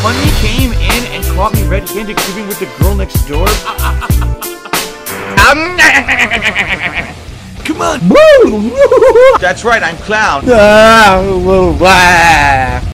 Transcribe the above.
funny? Came in and caught me red-handed creeping with the girl next door. Come on. That's right, I'm clown.